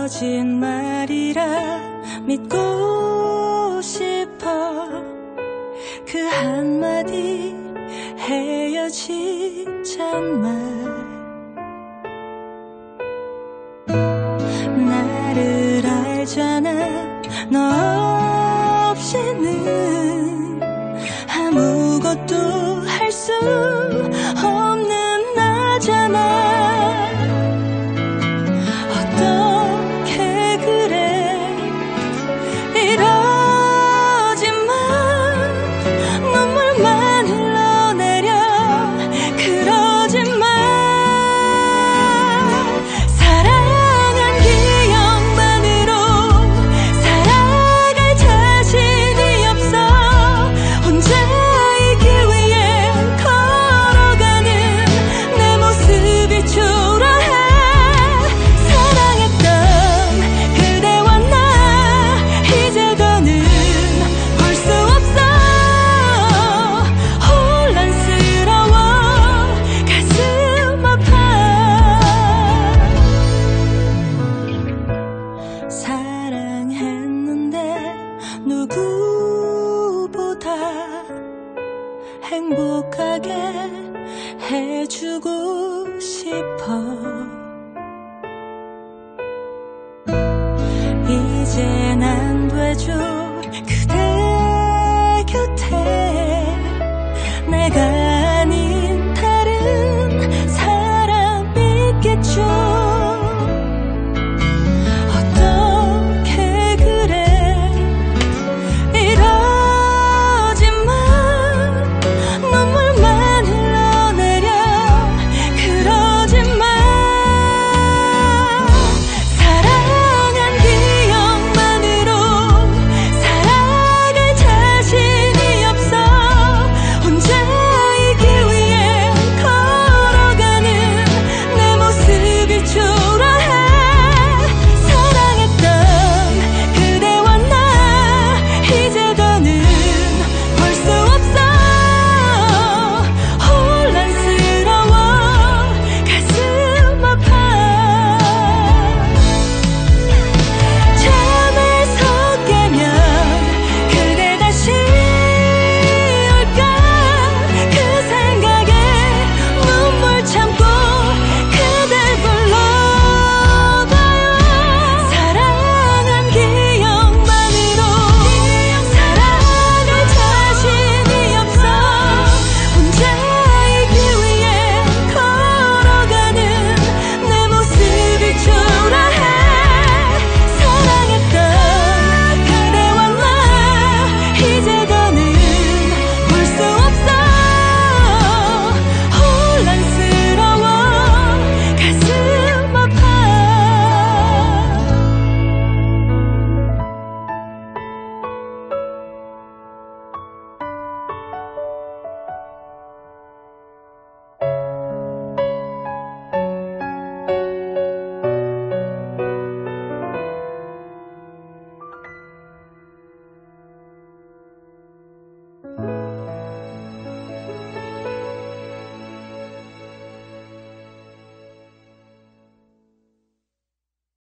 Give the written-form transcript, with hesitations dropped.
거짓말이라 믿고 싶어. 그 한마디 헤어지잔 말. 나를 알잖아. 너 없이는 아무것도 할 수 없는 나잖아. 어떻게 그래. 이러지 마. 눈물만 흘러내려. 그러지 마. 사랑한 기억만으로 살아갈 자신이 없어. 혼자 있기 위해 걸어가는 내 모습이 초라해. 사랑했던 그대와 나 이제 더는 볼 수 없어. 혼란스러워. 가슴 아파. 사랑했는데 누구보다 행복하게 해주고 싶어. 이젠 안 되죠.